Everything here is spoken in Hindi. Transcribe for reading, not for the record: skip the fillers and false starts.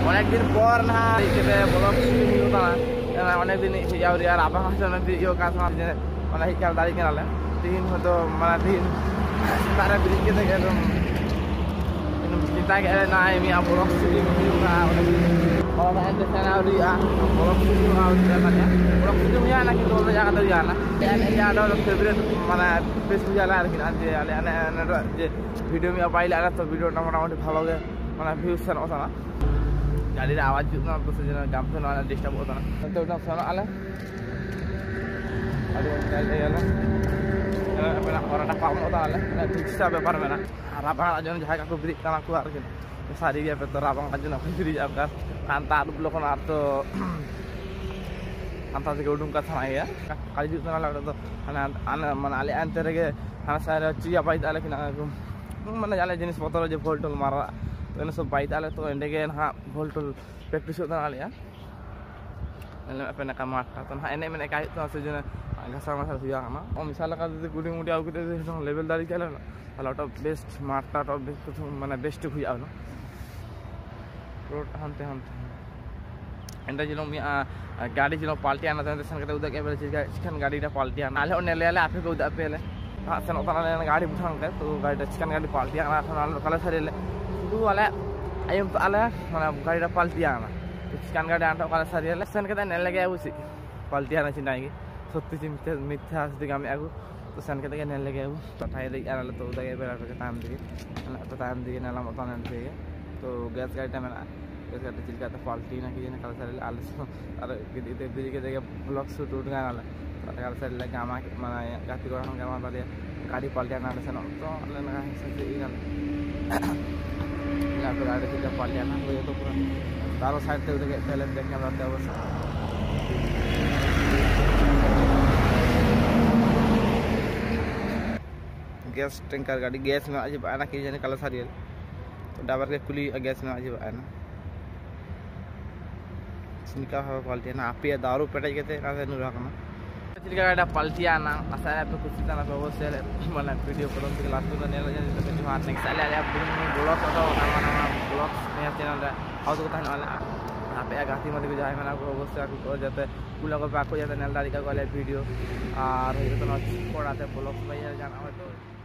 অনেকদিন পর না এখানে ব্লগ শুটিং হতো না অনেকদিন ইয়াউরি আর আবার ইয়ে কাজ মানে হিসাব দাঁড়িয়ে কেনালে দিন হয়তো মানে দিন তারা ব্রিজকে থেকে একদম kita kayak naik mi abolok studio juga kalau naik ke sana dia abolok studio katanya abolok studio ya anak itu udah jaga dari anak dan ya ada orang favorite mana Facebook jalan lagi nanti anak je video mi apa ini ada tuh video nama-nama ভালো গে মানে views sana sana গাড়ির আওয়াজ না তো সেজন্য গামছে না ডিস্টার্ব হতো না তো ওটা শোনা আলে আরে গেল orang apa mau tahu lah, bisa berapa mana? Rabang aja nih jaga aku beri karena aku harus sehari dia betul rabang aja nak beri jam kan, antar belum kan atau antar juga udung kat sana ya, kali juga nggak lalu tuh, anak mana ali antar ke, anak saya cuci apa itu ale kena aku, mana jalan jenis motor aja voltul marah, itu सब बाइट ale tuh endek kan ha voltul praktis itu ale ya, lalu apa nak kamat, tuh ha ini mana kait tuh sejenis घासा हुआ ना और मिसाल का गुड़ी मुड़ी आगे लेवल दारी क्या ना बेस्ट मार्टा मैं बेस्ट हुआ ना रोड हानते हानते एंड जो गाड़ी जो पाल्टी आना था उदक चिकन गाड़ी पाल्टी आना आले नेले आपे को उदक पे सेन गाड़ी बुठान तो गाड़ी चिकन गाड़ी पाल्टी आना कल सारे शुरू आले आयम तो आले मैं गाड़ी पाल्टी आना चिकन गाड़ी आना कल सारे सेन के नेले गया उसी पाल्टी आना चिंताएंगे সত্যি মিথ্যা আসতে দিকে আমি আগু তো সেনকে থেকে নেন লেগে আগু তো ঠাই দিকে আনালে তো উদকে বেড়াতে টাইম দিকে তো টাইম দিকে নেলাম তো নেন থেকে তো গ্যাস গাড়িটা মেলা গ্যাস গাড়িটা চিলকাতে পাল্টি না কি জানি কাল সারিলে আলো আর দিকে দেখে ব্লগ শুট উঠ গানালে কাল সারিলে গামা মানে গাতি করা গামা দাঁড়িয়ে গাড়ি পাল্টি আনালে সেন তো আলে না হিসাবে এই গান গাড়ি থেকে পাল্টি আনা হয়ে তো পুরো তারও সাইড থেকে উদকে ফেলে দেখে আমরা অবস্থা गैस टैंकर गाड़ी गैस में आज आना कि जाने कल सारी तो डाबर के कुली गैस में आज आना सिनका हवा पाल्टी ना आप दारू पेटाई के ना से नुरा करना चिलका गाड़ी पाल्टी आना आसाया पे कुछ ना पे वो से मतलब वीडियो कॉल के लास्ट में ने लगे तो जो हाथ निकाल ले आप ब्लॉग तो ना ब्लॉग में चैनल हाउ तो कहना वाला आप या गाती मत जाए मैंने आपको अवश्य आपको जाते पुला को आपको जाते नेलदारी का वाले वीडियो और ये तो पढ़ाते ब्लॉग में जाना हो तो